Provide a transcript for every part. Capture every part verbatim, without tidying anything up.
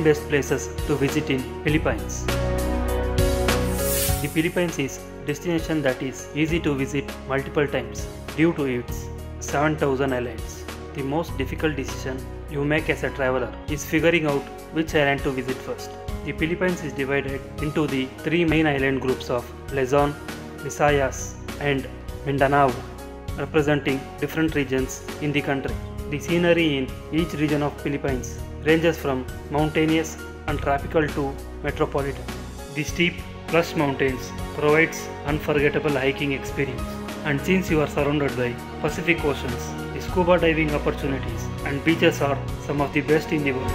ten best places to visit in Philippines. The Philippines is a destination that is easy to visit multiple times due to its seven thousand islands. The most difficult decision you make as a traveler is figuring out which island to visit first. The Philippines is divided into the three main island groups of Luzon, Visayas and Mindanao, representing different regions in the country. The scenery in each region of Philippines ranges from mountainous and tropical to metropolitan. The steep, lush mountains provides unforgettable hiking experience. And since you are surrounded by Pacific Oceans, the scuba diving opportunities and beaches are some of the best in the world.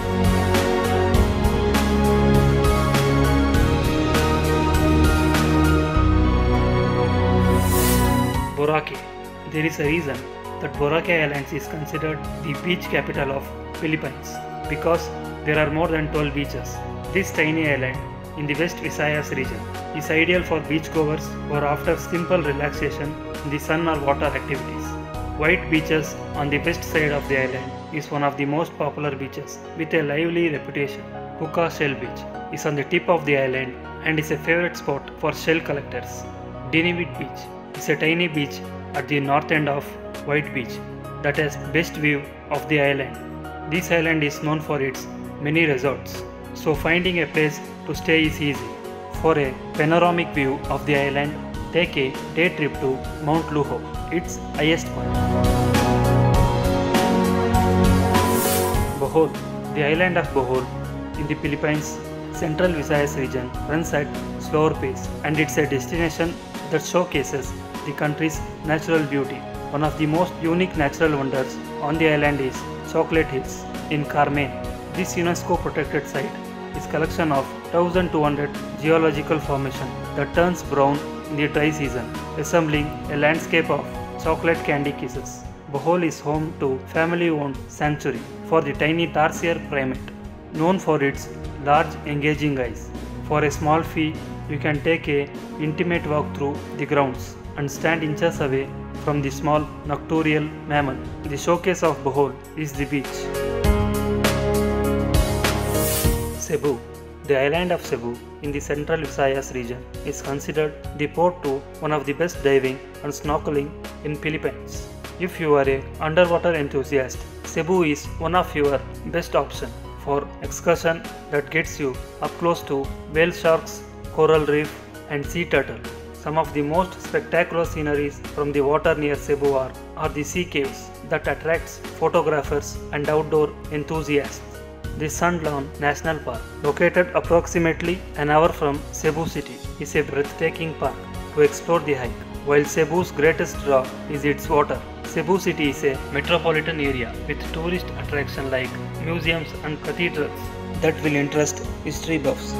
Boracay. There is a reason that Boracay Islands is considered the beach capital of Philippines because there are more than twelve beaches. This tiny island in the West Visayas region is ideal for beachgoers or after simple relaxation in the sun or water activities. White beaches on the west side of the island is one of the most popular beaches with a lively reputation. Puka Shell Beach is on the tip of the island and is a favorite spot for shell collectors. Dinivit Beach is a tiny beach at the north end of White Beach that has best view of the island. This island is known for its many resorts, so finding a place to stay is easy. For a panoramic view of the island, take a day trip to Mount Luho, its highest point. Bohol. The island of Bohol in the Philippines Central Visayas region runs at slower pace and it's a destination that showcases the country's natural beauty. One of the most unique natural wonders on the island is Chocolate Hills in Carmen. This UNESCO protected site is a collection of one thousand two hundred geological formations that turns brown in the dry season, resembling a landscape of chocolate candy kisses. Bohol is home to family-owned sanctuary for the tiny tarsier primate, known for its large engaging eyes. For a small fee, you can take a intimate walk through the grounds and stand inches away from the small nocturnal mammal. The showcase of Bohol is the beach. Cebu. The island of Cebu in the Central Visayas region is considered the port to one of the best diving and snorkeling in Philippines. If you are an underwater enthusiast, Cebu is one of your best options for excursion that gets you up close to whale sharks, coral reef and sea turtle. Some of the most spectacular sceneries from the water near Cebu are, are the sea caves that attracts photographers and outdoor enthusiasts. The Sundlawn National Park, located approximately an hour from Cebu City, is a breathtaking park to explore the hike. While Cebu's greatest draw is its water, Cebu City is a metropolitan area with tourist attractions like museums and cathedrals that will interest history buffs.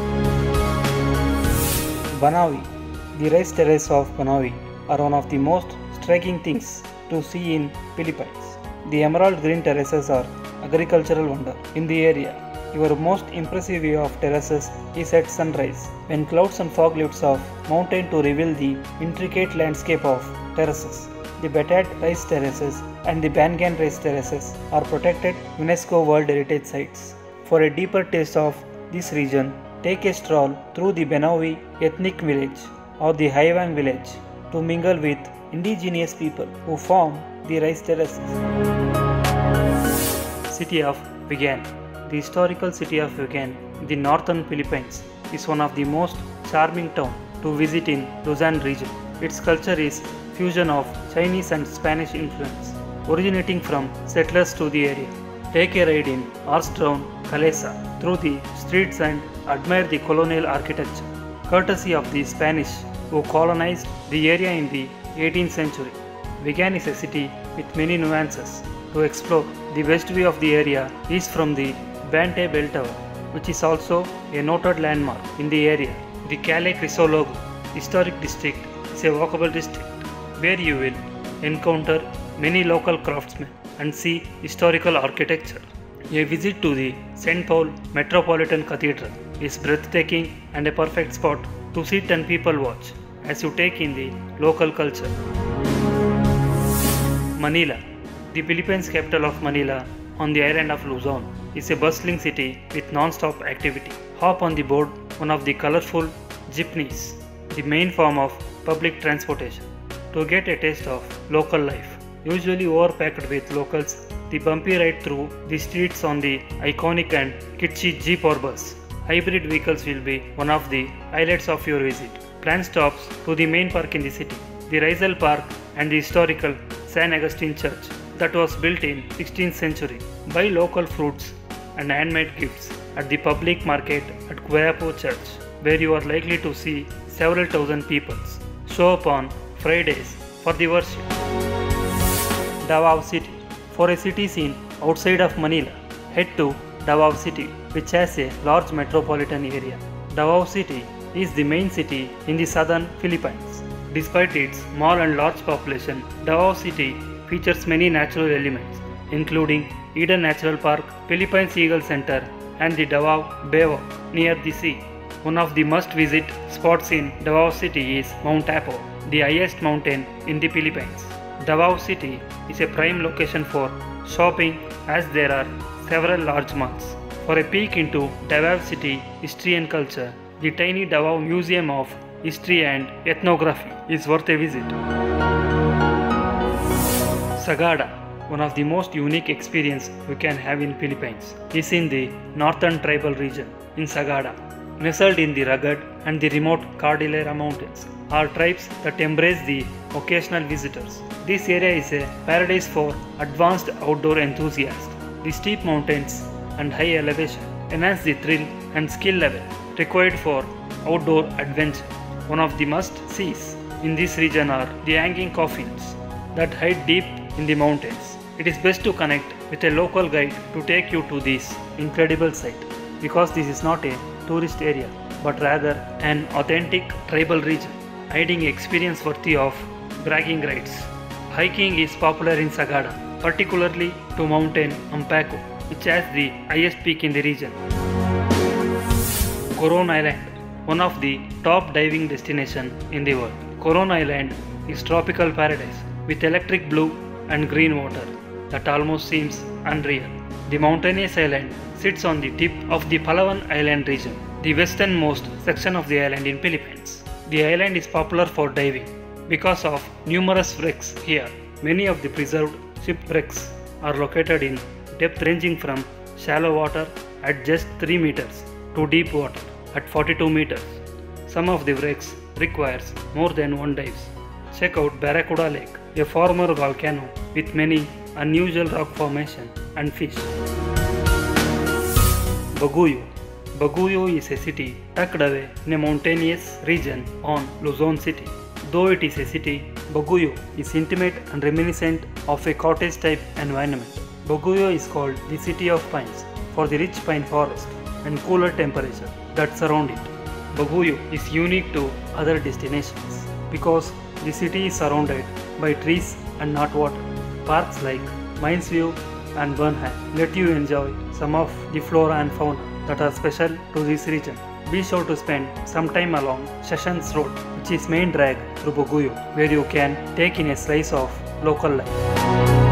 Banaue. The rice terraces of Banaue are one of the most striking things to see in Philippines. The emerald green terraces are agricultural wonder in the area. Your most impressive view of terraces is at sunrise, when clouds and fog lifts off mountain to reveal the intricate landscape of terraces. The Batat rice terraces and the Bangan rice terraces are protected UNESCO World Heritage Sites. For a deeper taste of this region, take a stroll through the Banaue ethnic village or the Haiwan village to mingle with indigenous people who form the rice terraces. City of Vigan. The historical city of Vigan in the northern Philippines is one of the most charming towns to visit in Luzon region. Its culture is fusion of Chinese and Spanish influence, originating from settlers to the area. Take a ride in horse-drawn calesa through the streets and admire the colonial architecture, courtesy of the Spanish who colonized the area in the eighteenth century. Vigan is a city with many nuances to explore. The best view of the area is from the Bante Bell Tower, which is also a noted landmark in the area. The Calais Crisologo Historic District is a walkable district where you will encounter many local craftsmen and see historical architecture. A visit to the Saint Paul Metropolitan Cathedral is breathtaking and a perfect spot to sit and people watch as you take in the local culture. Manila. The Philippines capital of Manila on the island of Luzon is a bustling city with non-stop activity. Hop on the board one of the colorful jeepneys, the main form of public transportation, to get a taste of local life. Usually overpacked with locals, the bumpy ride through the streets on the iconic and kitschy jeep or bus. Hybrid vehicles will be one of the highlights of your visit. Plan stops to the main park in the city, the Rizal Park and the historical San Agustin Church that was built in sixteenth century. Buy local fruits and handmade gifts at the public market at Guayapo Church, where you are likely to see several thousand people show up on Fridays for the worship. Davao City. For a city scene outside of Manila, head to Davao City, which has a large metropolitan area. Davao City is the main city in the southern Philippines. Despite its small and large population, Davao City features many natural elements, including Eden Natural Park, Philippines Eagle Center, and the Davao Baywalk near the sea. One of the must-visit spots in Davao City is Mount Apo, the highest mountain in the Philippines. Davao City is a prime location for shopping as there are several large malls. For a peek into Davao City history and culture, the tiny Davao Museum of History and Ethnography is worth a visit. Sagada, one of the most unique experiences you can have in Philippines, is in the northern tribal region in Sagada. Nestled in the rugged and the remote Cordillera Mountains are tribes that embrace the occasional visitors. This area is a paradise for advanced outdoor enthusiasts. The steep mountains and high elevation enhance the thrill and skill level required for outdoor adventure. One of the must-sees in this region are the hanging coffins that hide deep in the mountains. It is best to connect with a local guide to take you to this incredible site, because this is not a tourist area but rather an authentic tribal region, hiding experience worthy of bragging rights. Hiking is popular in Sagada, particularly to Mountain Ampaco, which has the highest peak in the region. Coron Island, one of the top diving destinations in the world. Coron Island is tropical paradise with electric blue and green water that almost seems unreal. The mountainous island sits on the tip of the Palawan Island region, the westernmost section of the island in Philippines. The island is popular for diving because of numerous wrecks here. Many of the preserved shipwrecks are located in depth ranging from shallow water at just three meters to deep water at forty-two meters. Some of the wrecks requires more than one dives. Check out Barracuda Lake, a former volcano with many unusual rock formation and fish. Baguio. Baguio is a city tucked away in a mountainous region on Luzon City. Though it is a city, Baguio is intimate and reminiscent of a cottage-type environment. Baguio is called the City of Pines for the rich pine forest and cooler temperature that surround it. Baguio is unique to other destinations because the city is surrounded by trees and not water. Parks like Mines View and Burnham let you enjoy some of the flora and fauna that are special to this region. Be sure to spend some time along Sessions Road, which is main drag through Baguio, where you can take in a slice of local life.